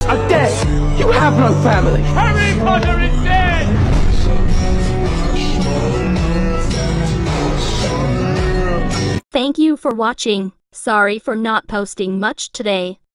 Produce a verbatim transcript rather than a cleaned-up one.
are dead. You have no family. Harry Potter is dead! Thank you for watching. Sorry for not posting much today.